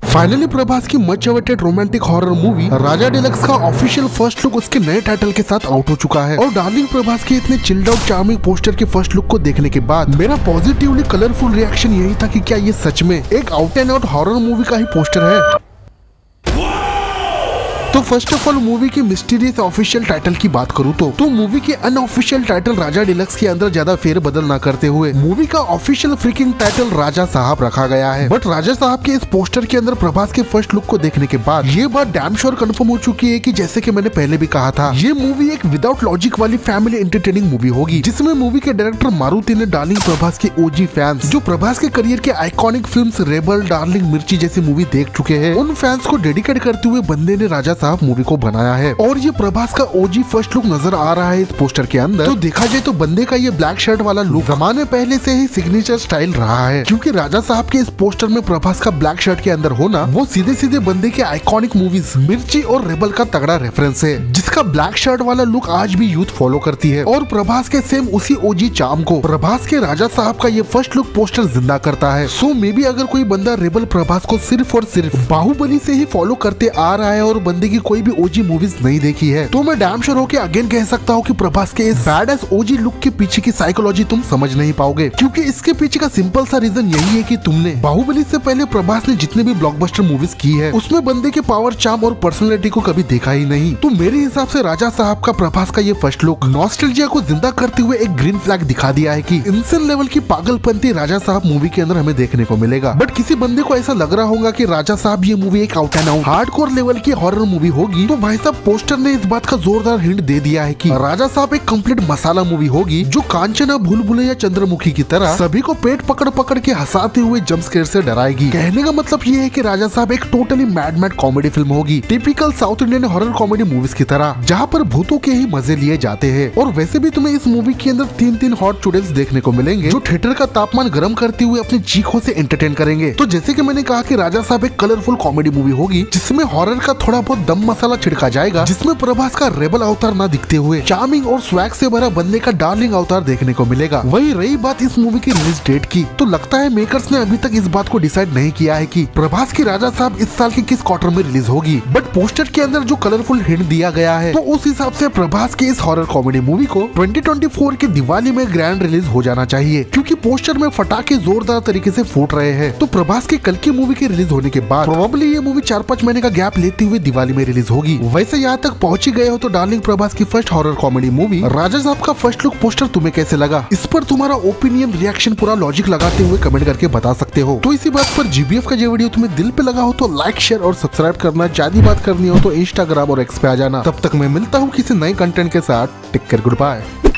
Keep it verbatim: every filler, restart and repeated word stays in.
Finally Prabhas की much awaited romantic horror movie Raja deluxe का official first look उसके नए टाइटल के साथ आउट हो चुका है। और डार्लिंग प्रभास के इतने चिल्ड आउट चार्मिंग पोस्टर के फर्स्ट लुक को देखने के बाद मेरा पॉजिटिवली कलरफुल रिएक्शन यही था कि क्या ये सच में एक out and out horror movie का ही पोस्टर है। तो फर्स्ट ऑफ ऑल मूवी की मिस्टीरियस ऑफिशियल टाइटल की बात करूँ तो, तो मूवी के अनऑफिशियल टाइटल राजा डिलक्स के अंदर ज्यादा फेर बदल ना करते हुए मूवी का ऑफिशियल फ्रीकिंग टाइटल राजा साहब रखा गया है। बट राजा साहब के इस पोस्टर के अंदर प्रभास के फर्स्ट लुक को देखने के बाद ये बात डैम श्योर कंफर्म हो चुकी है कि जैसे कि मैंने पहले भी कहा था, ये मूवी एक विदाउट लॉजिक वाली फैमिली एंटरटेनिंग मूवी होगी, जिसमें मूवी के डायरेक्टर मारुति ने डार्लिंग प्रभास के ओजी फैंस जो प्रभास के करियर के आइकॉनिक फिल्म्स रेबल, डार्लिंग, मिर्ची जैसी मूवी देख चुके हैं, उन फैंस को डेडिकेट करते हुए बंदे ने राजा साहब मूवी को बनाया है। और ये प्रभास का ओजी फर्स्ट लुक नजर आ रहा है इस पोस्टर के अंदर। तो देखा जाए तो बंदे का ये ब्लैक शर्ट वाला लुक जमाने पहले से ही सिग्नेचर स्टाइल रहा है, क्योंकि राजा साहब के इस पोस्टर में प्रभास का ब्लैक शर्ट के अंदर होना वो सीधे सीधे बंदे के आइकॉनिक मूवीज मिर्ची और रेबल का तगड़ा रेफरेंस है, जिसका ब्लैक शर्ट वाला लुक आज भी यूथ फॉलो करती है। और प्रभास के सेम उसी ओजी चार्म को प्रभास के राजा साहब का ये फर्स्ट लुक पोस्टर जिंदा करता है। सो मे बी अगर कोई बंदा रेबल प्रभास को सिर्फ और सिर्फ बाहुबली से ही फॉलो करते आ रहा है और बंदे की कोई भी ओजी मूवीज नहीं देखी है, तो मैं डैम श्योर होके अगेन कह सकता हूँ कि प्रभास के इस बैड एस ओजी लुक के पीछे की साइकोलॉजी तुम समझ नहीं पाओगे, क्योंकि इसके पीछे का सिंपल सा रीजन यही है कि तुमने बाहुबली से पहले प्रभास ने जितने भी ब्लॉकबस्टर मूवीज की है उसमें बंदे के पावर, चार्म और पर्सनैलिटी को कभी देखा ही नहीं। तो मेरे हिसाब से राजा साहब का प्रभास का ये फर्स्ट लुक नॉस्टैल्जिया को जिंदा करते हुए एक ग्रीन फ्लैग दिखा दिया है कि इंसान लेवल की पागलपंती राजा साहब मूवी के अंदर हमें देखने को मिलेगा। बट किसी बंदे को ऐसा लग रहा होगा कि राजा साहब ये मूवी एक out and out hardcore level की हॉरर मूवी होगी, तो भाई साहब पोस्टर ने इस बात का जोरदार हिंट दे दिया है कि राजा साहब एक कंप्लीट मसाला मूवी होगी, जो कांचना, भूल भुलैया, चंद्रमुखी की तरह सभी को पेट पकड़ पकड़ के हंसाते हुए जंप स्केयर से डराएगी। कहने का मतलब ये है कि राजा साहब एक totally mad mad comedy film होगी, typical South Indian horror comedy movies की तरह, जहाँ पर भूतों के ही मजे लिए जाते हैं। और वैसे भी तुम्हें इस मूवी के अंदर तीन तीन हॉट चुड़ैल्स देखने को मिलेंगे, जो थिएटर का तापमान गर्म करते हुए अपनी चीखों से एंटरटेन करेंगे। तो जैसे कि मैंने कहा कि राजा साहब एक कलरफुल कॉमेडी मूवी होगी, जिसमें हॉरर का थोड़ा बहुत दम मसाला छिड़का जाएगा, जिसमें प्रभास का रेबल अवतार ना दिखते हुए चार्मिंग और स्वैग से भरा बंदे का डार्लिंग अवतार देखने को मिलेगा। वही रही बात इस मूवी की रिलीज डेट की, तो लगता है मेकर्स ने अभी तक इस बात को डिसाइड नहीं किया है कि प्रभास की राजा साहब इस साल के किस क्वार्टर में रिलीज होगी। बट पोस्टर के अंदर जो कलरफुल हिंट दिया गया है, तो उस हिसाब से प्रभास की इस हॉरर कॉमेडी मूवी को ट्वेंटी ट्वेंटी फोर के दिवाली में ग्रैंड रिलीज हो जाना चाहिए, क्योंकि पोस्टर में फटाके जोरदार तरीके से फूट रहे हैं। तो प्रभास के कल की मूवी के रिलीज होने के बाद प्रोबेबली ये मूवी चार पाँच महीने का गैप लेते हुए दिवाली में रिलीज होगी। वैसे यहाँ तक पहुंच ही गए हो तो डार्लिंग प्रभास की first horror comedy movie Raja Saab का फर्स्ट लुक पोस्टर तुम्हें कैसे लगा, इस पर तुम्हारा ओपिनियन, रिएक्शन, पूरा लॉजिक लगाते हुए कमेंट करके बता सकते हो। तो इसी बात पर जीबीएफ का जो वीडियो तुम्हें दिल पे लगा हो तो लाइक, शेयर और सब्सक्राइब करना। ज्यादा बात करनी हो तो इंस्टाग्राम और एक्स पे आ जाना। तब तक मैं मिलता हूँ किसी नए कंटेंट के साथ। Take care, good bye.